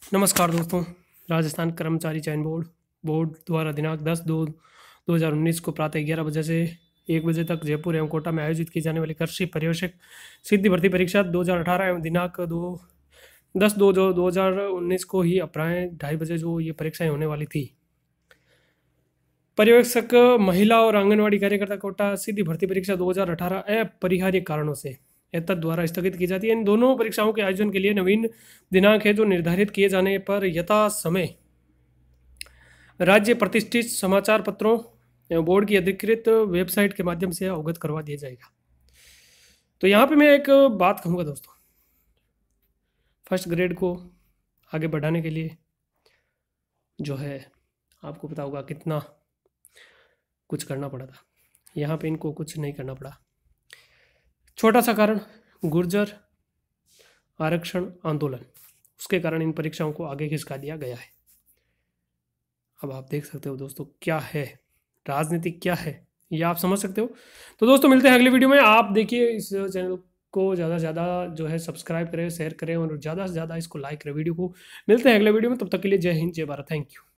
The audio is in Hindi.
नमस्कार दोस्तों। राजस्थान कर्मचारी चयन बोर्ड द्वारा दिनांक 10/2/2019 को प्रातः 11 बजे से 1 बजे तक जयपुर एवं कोटा में आयोजित की जाने वाली कृषि पर्यवेक्षक सीधी भर्ती परीक्षा 2018 एवं दिनांक 10/2/2019 को ही अपराह्न 2:30 बजे जो ये परीक्षाएं होने वाली थी। पर्यवेक्षक महिला और आंगनवाड़ी कार्यकर्ता कोटा सीधी भर्ती परीक्षा 2018 अपरिहार्य कारणों से एतद द्वारा स्थगित की जाती है। इन दोनों परीक्षाओं के आयोजन के लिए नवीन दिनांक है जो निर्धारित किए जाने पर यथा समय राज्य प्रतिष्ठित समाचार पत्रों एवं बोर्ड की अधिकृत वेबसाइट के माध्यम से अवगत करवा दिया जाएगा। तो यहाँ पे मैं एक बात कहूँगा दोस्तों, फर्स्ट ग्रेड को आगे बढ़ाने के लिए जो है आपको पता होगा कितना कुछ करना पड़ा था। यहाँ पे इनको कुछ नहीं करना पड़ा। छोटा सा कारण गुर्जर आरक्षण आंदोलन, उसके कारण इन परीक्षाओं को आगे खिसका दिया गया है। अब आप देख सकते हो दोस्तों क्या है राजनीति, क्या है ये आप समझ सकते हो। तो दोस्तों मिलते हैं अगली वीडियो में। आप देखिए इस चैनल को ज़्यादा से ज़्यादा जो है सब्सक्राइब करें, शेयर करें और ज़्यादा से ज़्यादा इसको लाइक करें वीडियो को। मिलते हैं अगले वीडियो में, तब तक के लिए जय हिंद जय भारत, थैंक यू।